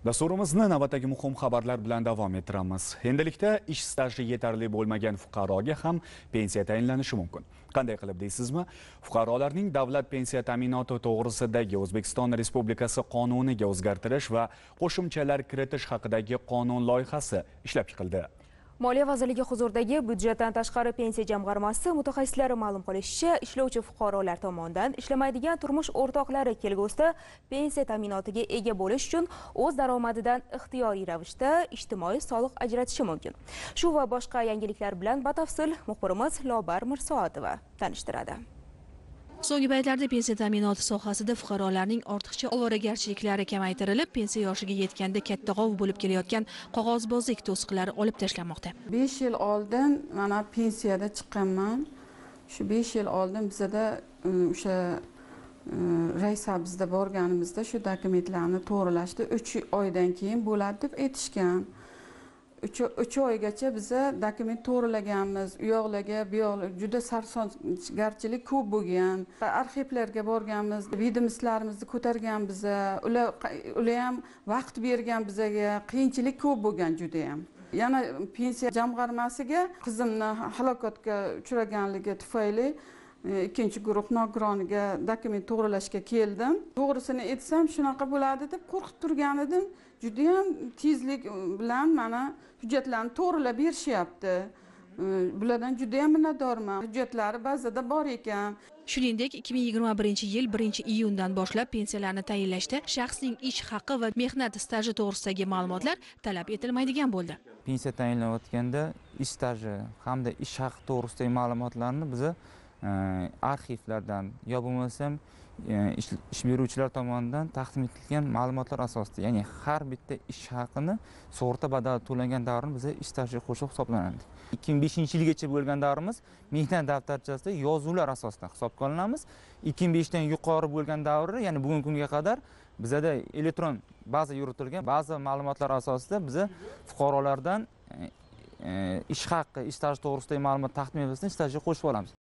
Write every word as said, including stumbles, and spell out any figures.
Dasturimizni navbatdagi muhim xabarlar bilan davom ettiramiz. Endilikda ish staji yetarli bo'lmagan fuqaroga ham pensiya tayinlanishi mumkin. Qanday qilib deysizmi? Fuqarolarning davlat pensiya ta'minoti to'g'risidagi O'zbekiston Respublikasi qonuniga o'zgartirish va qo'shimchalar kiritish haqidagi qonun loyihasi ishlab chiqildi. Moliya vazirligi huzuridagi byudjetdan tashqari pensiya jamg'armasi mutaxassislari ma'lum qilishicha, ishlovchi fuqarolar tomonidan ishlamaydigan turmush o'rtoqlari kelgusida pensiya ta'minotiga ega bo'lish uchun o'z daromadidan ixtiyoriy ravishda ijtimoiy soliq ajratishi mumkin. Shu va boshqa yangiliklar bilan batafsil muxbirimiz Lobar Mirsoatova tanishtiradi. So'nggi paytlarda pensiya ta'minoti sohasida fuqarolarning ortiqcha ovoragarchiliklari kamaytirilib, pensiya yoshiga yetganda katta g'ov bo'lib kelayotgan qog'ozbozlik to'siqlari olib tashlanmoqda. besh yil oldin mana pensiyada chiqqanman. Shu besh yil oldin bizda o'sha raysabizda borganimizda shu dokumentlarni to'g'rilashdi. uch oydan keyin bo'ladi deb aytishgan. uch oygacha biza dokument to'g'rilaganmiz. U yoqlarga, bu yoqlarga juda sarsongarchilik ko'p bo'lgan. Arxivlarga borganmiz, videomislarimizni ko'targan biza. Ular ular ham vaqt bergan bizaga. Qiyinchilik ko'p bo'lgan juda ham. Yana pensiya jamg'armasiga qizimni halokatga uchraganligi tufayli ikkinchi guruh nogironiga dokument to'g'rilashga keldim. To'g'risini aytsam, shunaqa bo'ladi deb qo'rqib turgan edim. Juda ham tezlik bilan mana hujjatlarni to'g'rilab berishyapti. Bulardan juda ham minnatdorman. Hujjatlari ba'zida bor ekan. Shuningdek, ikki ming yigirma birinchi yil birinchi iyundan boshlab pensiyalarni tayinlashda shaxsning ish haqi va mehnat staji to'g'risidagi ma'lumotlar talab etilmaydigan bo'ldi. Pensiya tayinlanayotganda ish staji hamda ish haqi to'g'risidagi ma'lumotlarni biz arxivlardan yo bo'lmasam ish beruvchilar tomonidan taqdim etilgan ma'lumotlar asosida, ya'ni har bitta ish haqini sug'urta badali to'langan davrni biz ish stajiga qo'shib hisoblanadi. ikki ming beshinchi yilgacha bo'lgan davrimiz mehnat daftarchasida yozuvlar asosida hisobga olinamiz. ikki ming beshdan yuqori bo'lgan davri, ya'ni bugungi kunga qadar bizada elektron baza yuritilgan, ba'zi ma'lumotlar asosida biz fuqarolardan ish haqi, ish staji to'g'risidagi ma'lumot taqdim etilsa, ish stajiga qo'shib olamiz.